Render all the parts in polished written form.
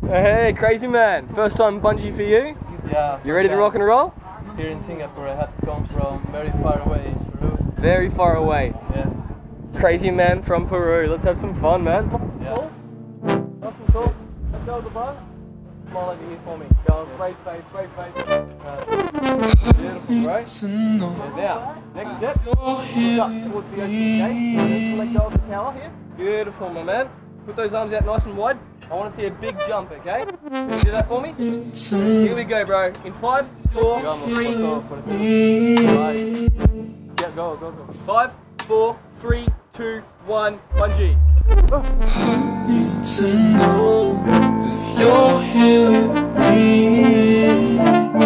Hey, crazy man. First time bungee for you? Yeah. You ready to rock and roll? Here in Singapore, I had to come from very far away, Peru. Very far away. Yes. Crazy man from Peru. Let's have some fun, man. Yeah. That's some cool. Let's go to the bar. Smile over here for me. Go on, straight face, straight face. Beautiful, right? Now, next step. Look up towards the ocean, okay? Let go of the tower here. Beautiful, my man. Put those arms out nice and wide. I want to see a big jump, okay? Can you do that for me? Here we go, bro. In 5, 4, 3, 2. Yeah, go. 5, 4, 3, 2, 1, bungee. I need to know if you're here with me.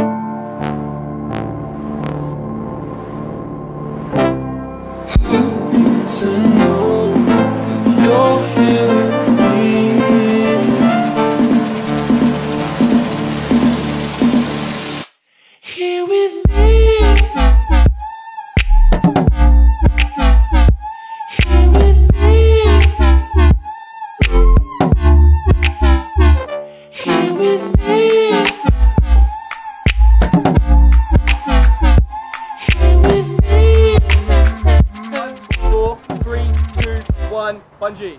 I need to know if you're here with me. Here with me. Bungee.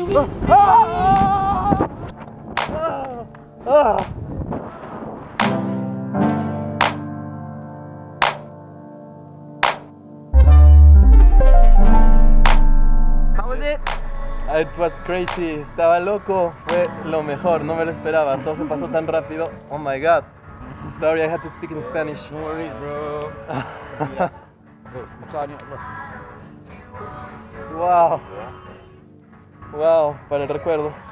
How was it? It was crazy, estaba loco, fue lo mejor, no me lo esperaba, todo se pasó tan rápido. Oh my god. Sorry, I had to speak in Spanish. No worries, bro. Wow. Wow, para el recuerdo.